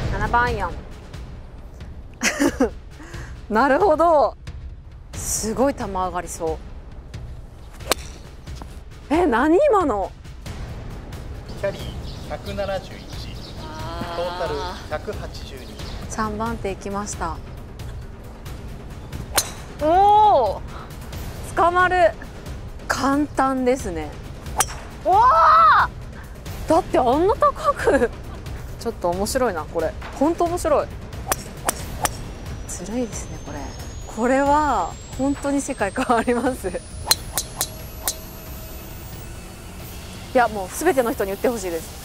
7番アイアンなるほど、すごい球上がりそう。何今の。 キャリー171、トータル182。 3番手行きました。おお、捕まる。簡単ですね。おお、だってあんな高くちょっと面白いなこれ。本当面白い。ずるいですねこれ。これは本当に世界変わりますいやもう全ての人に言ってほしいです。